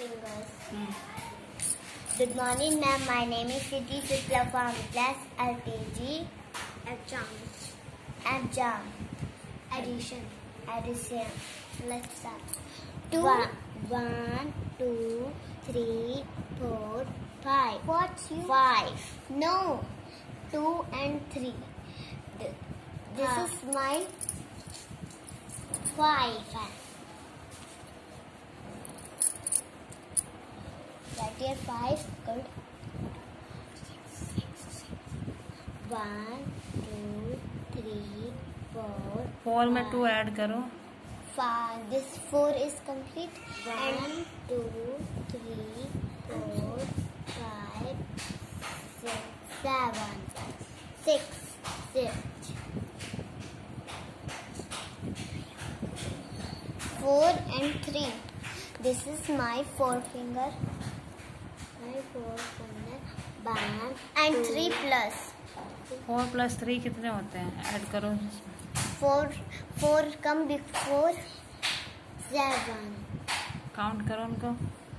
fingers. Good morning, ma'am. My name is Siti Shukla from class LKG. Adjunct. Addition. Let's start. 1, 2, 3, 4, 5. What's you? 5. No. 2 and 3. This is my 5. Right here 5. Good. 1, 2, 3, 4. 4 में 2 add करो. 5. This 4 is complete. 1, 2, 3, 4, 5, 6, 7. 6. 4 and 3. This is my 4 finger. Bam. And 3 plus. 4 plus 3 कितने होते हैं? Add करो. 4 come before 7. Count करो उनको.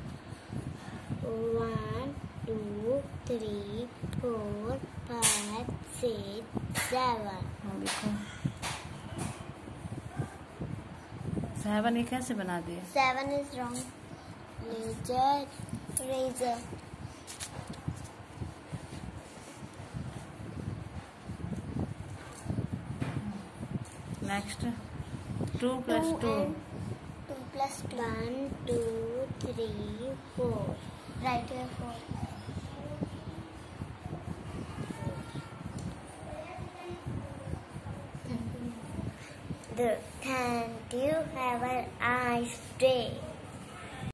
1, 2, 3, 4, 5, 6, 7. देखो 7 ये कैसे बना दिए? 7 is wrong. Razor. Next 2 plus 2. 2 plus 2. 1, 2, 3, 4. Right here 4. Thank you. Have a nice day.